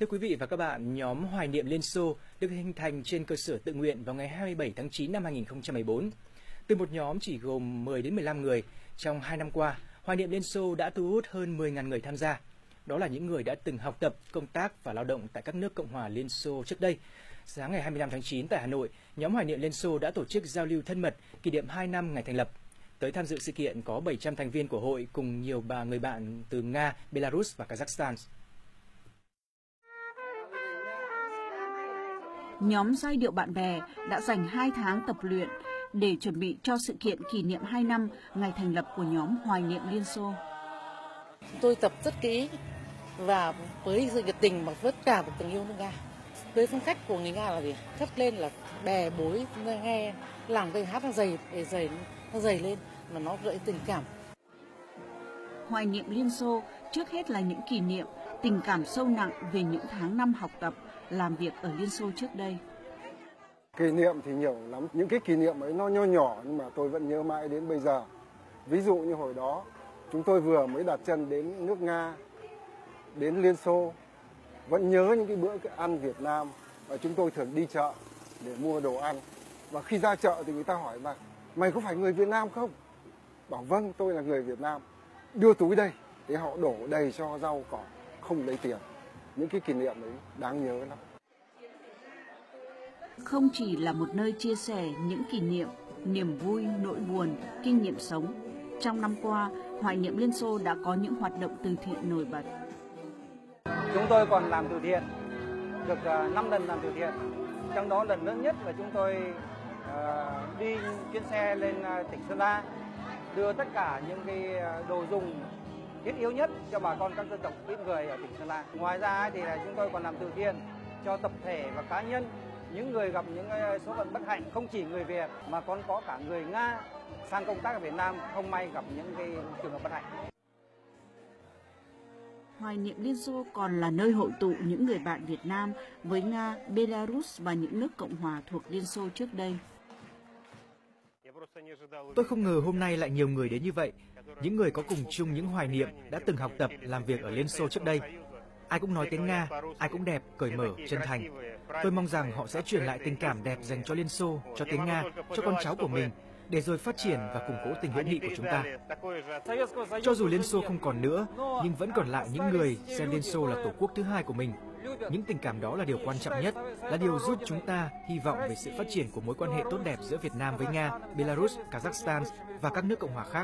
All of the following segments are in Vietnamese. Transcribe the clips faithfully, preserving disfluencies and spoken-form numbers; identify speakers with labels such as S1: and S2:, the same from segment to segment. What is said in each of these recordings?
S1: Thưa quý vị và các bạn, nhóm Hoài niệm Liên Xô được hình thành trên cơ sở tự nguyện vào ngày hai mươi bảy tháng chín năm hai nghìn không trăm mười bốn. Từ một nhóm chỉ gồm mười đến mười lăm người, trong hai năm qua, Hoài niệm Liên Xô đã thu hút hơn mười nghìn người tham gia. Đó là những người đã từng học tập, công tác và lao động tại các nước Cộng hòa Liên Xô trước đây. Sáng ngày hai mươi lăm tháng chín tại Hà Nội, nhóm Hoài niệm Liên Xô đã tổ chức giao lưu thân mật kỷ niệm hai năm ngày thành lập. Tới tham dự sự kiện có bảy trăm thành viên của hội cùng nhiều bà người bạn từ Nga, Belarus và Kazakhstan.
S2: Nhóm giai điệu bạn bè đã dành hai tháng tập luyện để chuẩn bị cho sự kiện kỷ niệm hai năm ngày thành lập của nhóm Hoài niệm Liên Xô.
S3: Tôi tập rất kỹ và với sự nhiệt tình và tất cả một tình yêu nước Nga. Với phong cách của người Nga là gì? Cất lên là bè bối, nghe làm cái hát nó dày, để dày nó dày lên mà nó gợi tình cảm.
S2: Hoài niệm Liên Xô trước hết là những kỷ niệm, tình cảm sâu nặng về những tháng năm học tập, làm việc ở Liên Xô trước đây.
S4: Kỷ niệm thì nhiều lắm, những cái kỷ niệm ấy nó nho nhỏ nhưng mà tôi vẫn nhớ mãi đến bây giờ. Ví dụ như hồi đó chúng tôi vừa mới đặt chân đến nước Nga, đến Liên Xô, vẫn nhớ những cái bữa ăn Việt Nam và chúng tôi thường đi chợ để mua đồ ăn. Và khi ra chợ thì người ta hỏi mà mày có phải người Việt Nam không? Bảo vâng, tôi là người Việt Nam. Đưa túi đây, thế họ đổ đầy cho rau cỏ, không lấy tiền. Những cái kỷ niệm ấy đáng nhớ lắm.
S2: Không chỉ là một nơi chia sẻ những kỷ niệm, niềm vui, nỗi buồn, kinh nghiệm sống. Trong năm qua, Hoài niệm Liên Xô đã có những hoạt động từ thiện nổi bật.
S5: Chúng tôi còn làm từ thiện, được năm lần làm từ thiện. Trong đó lần lớn nhất là chúng tôi uh, đi chuyến xe lên uh, tỉnh Sơn La, đưa tất cả những cái đồ dùng thiết yếu nhất cho bà con các dân tộc ít người ở tỉnh Sơn La. Ngoài ra thì là chúng tôi còn làm từ thiện cho tập thể và cá nhân, những người gặp những số phận bất hạnh, không chỉ người Việt mà còn có cả người Nga sang công tác ở Việt Nam không may gặp những cái trường hợp bất hạnh.
S2: Hoài niệm Liên Xô còn là nơi hội tụ những người bạn Việt Nam với Nga, Belarus và những nước Cộng hòa thuộc Liên Xô trước đây.
S1: Tôi không ngờ hôm nay lại nhiều người đến như vậy. Những người có cùng chung những hoài niệm đã từng học tập, làm việc ở Liên Xô trước đây. Ai cũng nói tiếng Nga, ai cũng đẹp, cởi mở, chân thành. Tôi mong rằng họ sẽ truyền lại tình cảm đẹp dành cho Liên Xô, cho tiếng Nga, cho con cháu của mình, để rồi phát triển và củng cố tình hữu nghị của chúng ta. Cho dù Liên Xô không còn nữa, nhưng vẫn còn lại những người xem Liên Xô là tổ quốc thứ hai của mình. Những tình cảm đó là điều quan trọng nhất, là điều giúp chúng ta hy vọng về sự phát triển của mối quan hệ tốt đẹp giữa Việt Nam với Nga, Belarus, Kazakhstan và các nước Cộng hòa khác.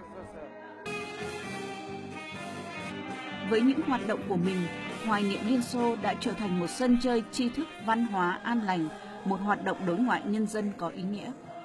S2: Với những hoạt động của mình, Hoài niệm Liên Xô đã trở thành một sân chơi tri thức văn hóa an lành, một hoạt động đối ngoại nhân dân có ý nghĩa.